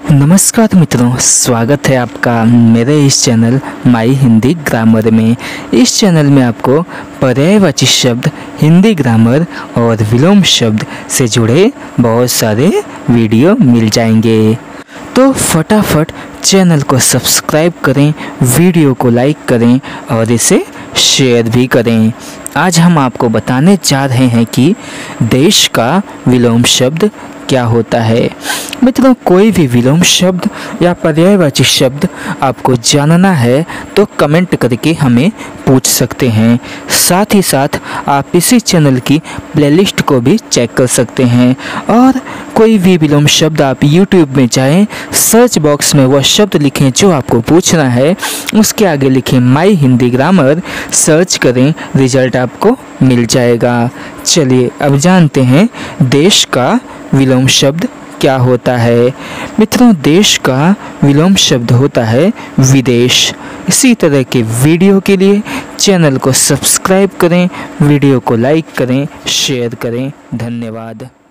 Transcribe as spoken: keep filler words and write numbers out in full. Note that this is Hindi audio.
नमस्कार मित्रों, स्वागत है आपका मेरे इस चैनल माई हिंदी ग्रामर में। इस चैनल में आपको पर्यायवाची शब्द, हिंदी ग्रामर और विलोम शब्द से जुड़े बहुत सारे वीडियो मिल जाएंगे। तो फटाफट चैनल को सब्सक्राइब करें, वीडियो को लाइक करें और इसे शेयर भी करें। आज हम आपको बताने जा रहे हैं कि देश का विलोम शब्द क्या होता है। मित्रों, कोई भी विलोम शब्द या पर्यायवाची शब्द आपको जानना है तो कमेंट करके हमें पूछ सकते हैं। साथ ही साथ आप इसी चैनल की प्लेलिस्ट को भी चेक कर सकते हैं। और कोई भी विलोम शब्द आप यूट्यूब में जाएं, सर्च बॉक्स में वह शब्द लिखें जो आपको पूछना है, उसके आगे लिखें माई हिंदी ग्रामर, सर्च करें, रिजल्ट आपको मिल जाएगा। चलिए अब जानते हैं देश का विलोम शब्द क्या होता है। मित्रों, देश का विलोम शब्द होता है विदेश। इसी तरह के वीडियो के लिए चैनल को सब्सक्राइब करें, वीडियो को लाइक करें, शेयर करें। धन्यवाद।